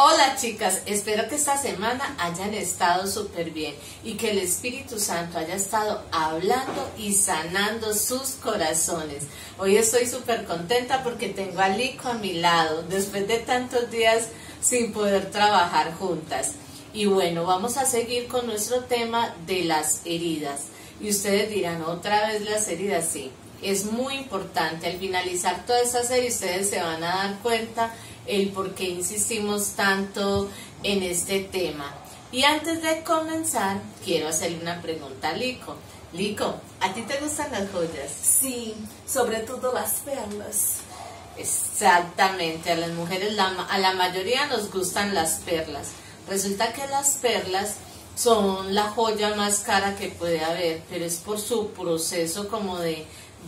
Hola chicas, espero que esta semana hayan estado súper bien y que el Espíritu Santo haya estado hablando y sanando sus corazones. Hoy estoy súper contenta porque tengo a Lico a mi lado, después de tantos días sin poder trabajar juntas. Y bueno, vamos a seguir con nuestro tema de las heridas. Y ustedes dirán, ¿otra vez las heridas? Sí, es muy importante. Al finalizar toda esta serie ustedes se van a dar cuenta el por qué insistimos tanto en este tema. Y antes de comenzar, quiero hacerle una pregunta a Lico. Lico, ¿a ti te gustan las joyas? Sí, sobre todo las perlas. Exactamente, a las mujeres, a la mayoría nos gustan las perlas. Resulta que las perlas son la joya más cara que puede haber, pero es por su proceso como de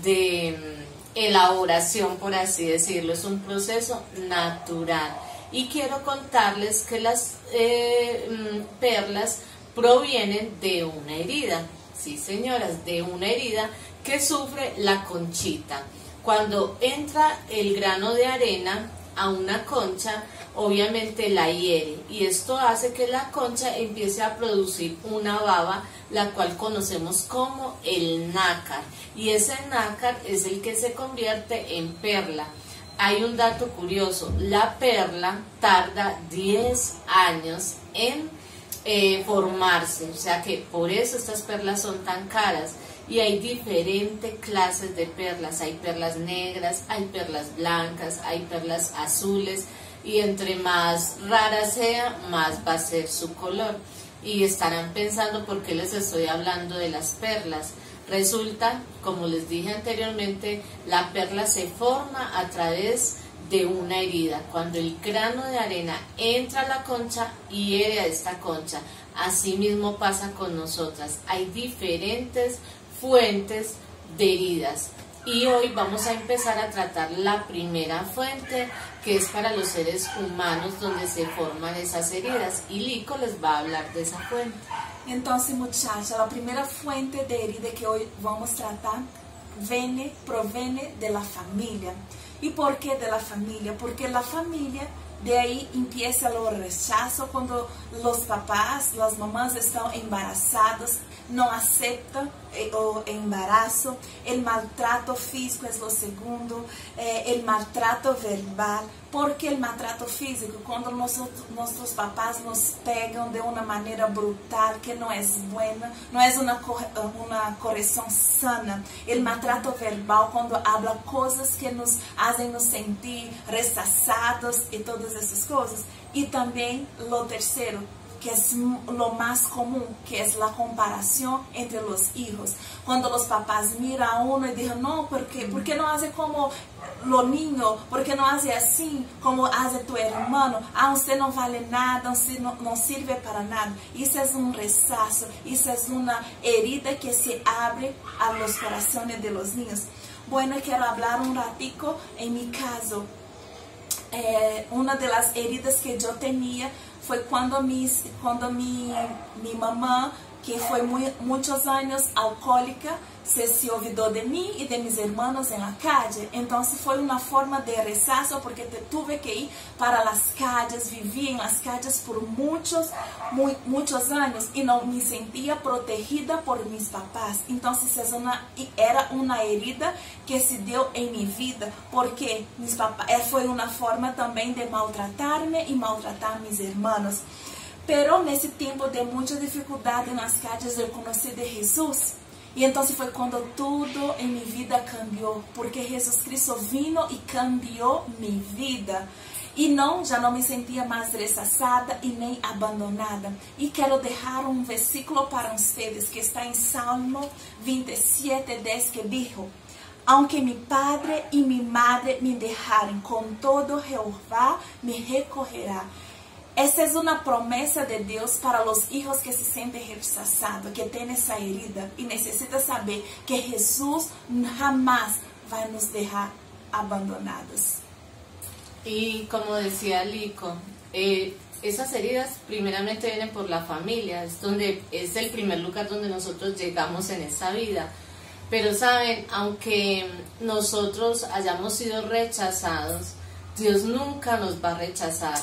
elaboración, por así decirlo. Es un proceso natural. Y quiero contarles que las perlas provienen de una herida. Sí, señoras, de una herida que sufre la conchita. Cuando entra el grano de arena a una concha, obviamente la hiere, y esto hace que la concha empiece a producir una baba, la cual conocemos como el nácar, y ese nácar es el que se convierte en perla. Hay un dato curioso: la perla tarda 10 años en formarse, o sea que por eso estas perlas son tan caras. Y hay diferentes clases de perlas, hay perlas negras, hay perlas blancas, hay perlas azules, y entre más rara sea, más va a ser su color. Y estarán pensando por qué les estoy hablando de las perlas. Resulta, como les dije anteriormente, la perla se forma a través de una herida. Cuando el grano de arena entra a la concha, hiere a esta concha. Así mismo pasa con nosotras. Hay diferentes fuentes de heridas, y hoy vamos a empezar a tratar la primera fuente, que es para los seres humanos, donde se forman esas heridas, y Lico les va a hablar de esa fuente. Entonces, muchacha, la primera fuente de herida que hoy vamos a tratar proviene de la familia. ¿Y por qué de la familia? Porque la familia, de ahí empieza el rechazo cuando los papás, las mamás están embarazadas, no aceptan el embarazo. El maltrato físico es lo segundo, el maltrato verbal. Porque el maltrato físico, cuando nuestros papás nos pegan de una manera brutal, que no es buena, no es una corrección sana. El maltrato verbal, cuando habla cosas que nos hacen nos sentir rechazados y todas esas cosas. Y también lo tercero, que es lo más común, que es la comparación entre los hijos. Cuando los papás miran a uno y dicen, no, ¿por qué no hace como los niños? ¿Por qué no hace así como hace tu hermano? Ah, usted no vale nada, usted no sirve para nada. Eso es un rechazo, eso es una herida que se abre a los corazones de los niños. Bueno, quiero hablar un ratico en mi caso. Una de las heridas que yo tenía fue cuando mi mamá, que fue muchos años alcohólica, se olvidó de mí y de mis hermanos en la calle. Entonces fue una forma de rechazo, porque tuve que ir para las calles, viví en las calles por muchos años y no me sentía protegida por mis papás. Entonces era una herida que se dio en mi vida, porque mis papás fue una forma también de maltratarme y maltratar a mis hermanos. Pero en ese tiempo de mucha dificultad en las calles yo conocí de Jesús. Y entonces fue cuando todo en mi vida cambió, porque Jesucristo vino y cambió mi vida. Y ya no me sentía más rechazada y ni abandonada. Y quiero dejar un versículo para ustedes que está en Salmo 27:10, que dijo: aunque mi padre y mi madre me dejaren, con todo Jehová me recogerá. Esa es una promesa de Dios para los hijos que se sienten rechazados, que tienen esa herida y necesitan saber que Jesús jamás va a nos dejar abandonados. Y como decía Lico, esas heridas primeramente vienen por la familia, es el primer lugar donde nosotros llegamos en esta vida. Pero saben, aunque nosotros hayamos sido rechazados, Dios nunca nos va a rechazar.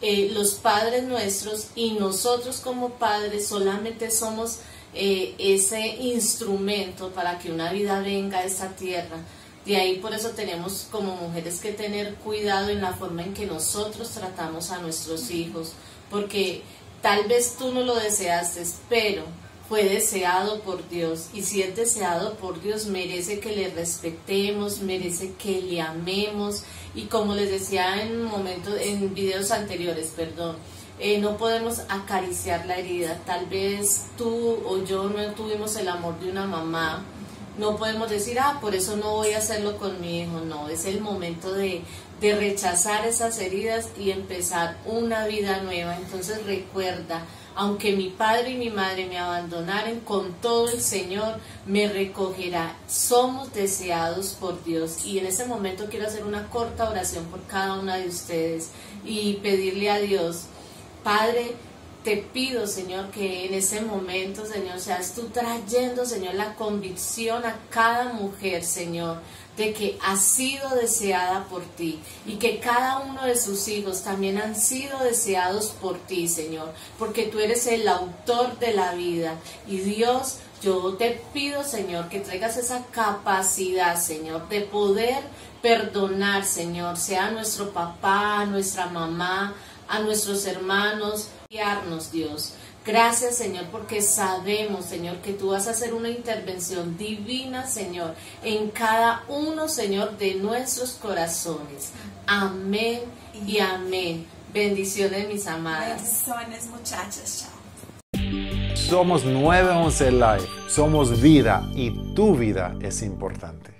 los padres nuestros, y nosotros como padres solamente somos ese instrumento para que una vida venga a esta tierra. De ahí por eso tenemos como mujeres que tener cuidado en la forma en que nosotros tratamos a nuestros hijos, porque tal vez tú no lo deseaste, pero fue deseado por Dios, y si es deseado por Dios merece que le respetemos, merece que le amemos. Y como les decía en videos anteriores, no podemos acariciar la herida. Tal vez tú o yo no tuvimos el amor de una mamá, no podemos decir, por eso no voy a hacerlo con mi hijo. No, es el momento de rechazar esas heridas y empezar una vida nueva. Entonces recuerda, aunque mi padre y mi madre me abandonaren, con todo el Señor me recogerá. Somos deseados por Dios. Y en ese momento quiero hacer una corta oración por cada una de ustedes y pedirle a Dios, Padre, te pido, Señor, que en ese momento, Señor, seas tú trayendo, Señor, la convicción a cada mujer, Señor, de que ha sido deseada por ti, y que cada uno de sus hijos también han sido deseados por ti, Señor, porque tú eres el autor de la vida. Y Dios, yo te pido, Señor, que traigas esa capacidad, Señor, de poder perdonar, Señor, sea a nuestro papá, a nuestra mamá, a nuestros hermanos, guiarnos, Dios. Gracias, Señor, porque sabemos, Señor, que tú vas a hacer una intervención divina, Señor, en cada uno, Señor, de nuestros corazones. Amén y amén. Bendiciones, mis amadas. Bendiciones, muchachas. Chao. Somos 911 Live. Somos vida y tu vida es importante.